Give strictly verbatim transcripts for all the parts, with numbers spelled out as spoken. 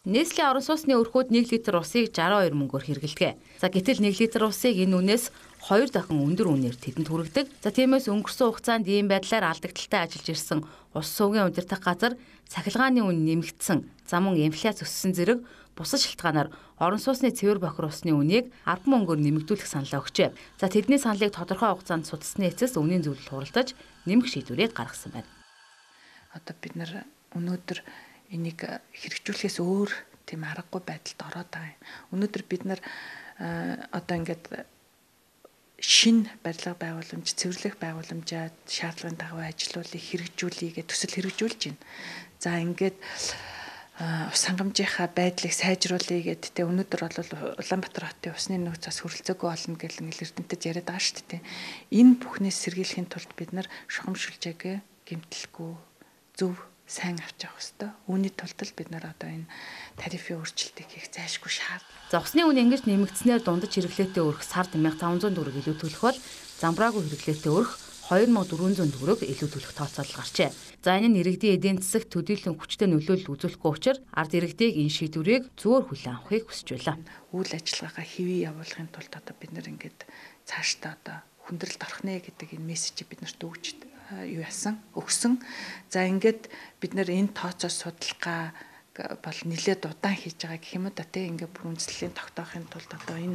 Nestle орон сууцны өрхүүд нэг литр усыг шестьдесят two мөнгөөр хэрэглэдэг. За гэтэл нэг литр усыг энэ үнээс хоёр дахин өндөр үнээр тэдэнд хүргэдэг. За тиймээс өнгөрсөн хугацаанд ийм байдлаар алдагдaltaй ажиллаж ирсэн ус сувгийн удирдах газар цахилгааны үн нэмэгдсэн, зам мөн инфляц өссөн зэрэг бусад шалтгаанаар орон сууцны цэвэр бохир усны үнийг арбан мөнгөөр нэмэгдүүлэх саналаа өгчээ. За тэдний саналыг тодорхой хугацаанд судалсны эцэс үнийн зөвлөлд хуралдаж нэмэх шийдвэрийг гаргасан байна. Одоо бид нар өнөөдөр энийг хэрэгжүүлэхээс өөр тийм аргагүй байдалд ороод байгаа юм. Өнөөдөр бид нар одоо ингээд шин барилга байгууламж, цэвэрлэх байгууламжаа шаардлагын дагуу ажилуулыг хэрэгжүүлэе гэж төсөл хэрэгжүүлж байна. За ингээд ус хангамжийнхаа байдлыг сайжруулъя гэд тэ өнөөдөр бол Улаанбаатар хотын усны нөөцөөс хөрөлцөөгүй болно гэж эрдэмтэд яриад байгаа шүү дээ. Энэ бүхнээс сэргийлэхийн тулд бид нар шугамшилжаагээ гэмтэлгүй зөв сайн авч явах хэрэгтэй. Үүний тулд л бид нар одоо энэ тарифын өөрчлөлтийг хийх зайлшгүй шаардлага. За усны үн ингэж нэмэгдснээр дундаж хэрэглээтэй өрх сард one thousand five hundred төгрөг илүү төлөх бол замбраагүй хэрэглээтэй өрх two thousand four hundred төгрөг илүү төлөх тооцоолол гарчээ. За энэ нь иргэдийн эдийн засагт төдийлөн хүчтэй нөлөөлөл үзүүлэхгүй учраас ард иргэдийг энэ шийдвэрийг зөвөр хүлээн авахыг хүсэж байна. Үйл ажиллагаагаа хэвээ явуулахын тулд одоо бид нар ингээд цаашдаа одоо хүндрэлд орох нэ гэдэг энэ мессежийг бид нарт өгч юу яасан өгсөн. За ингээд бид нар энэ тооцоос судалгаа бол нэлээд удаан хийж байгаа гэх юм уу да тийм ингээд бүр үндэслэлийн тогтоохын тулд одоо энэ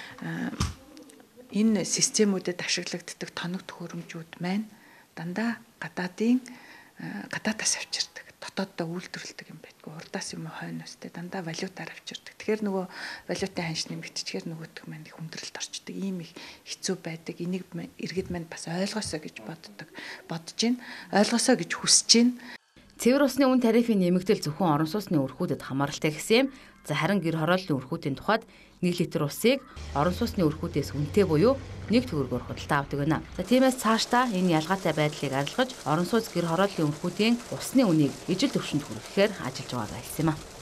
энэ системүүдэд ашиглагддаг тоног төхөөрөмжүүд маань дандаа гадаадын гадаадаас авчирдаг. Дотооддоо үйлдвэрлэдэг юм байдгүй. Урдаас юм хойноос те дандаа валютаар авчирдаг. Тэгэхээр нөгөө валютын ханш нэмэгдчихээр нөгөөдх маань их хүндрэлд орчдөг. Ийм их хэцүү байдаг. Энийг иргэд маань бас ойлгосоо гэж боддог. Бодож байна. Ойлгосоо гэж хүсэж байна. Цэвэр усны үн тарифын нэмэгдэл зөвхөн орон сууцны өрхүүдэд хамааралтай гэсэн юм. За харин гэр хорооллын өрхүүдийн тухайд one литр усыг орон сууцны өрхүүдээс үнэтэй буюу one төгрөгөөр худалдаа авдаг байна. За тиймээс цаашдаа энэ ялгаатай байдлыг арилгаж орон сууц гэр хорооллын өрхүүдийн усны үнийг ижил түвшинд хүргэхээр ажиллаж байгаагаа хэлсэн юм а.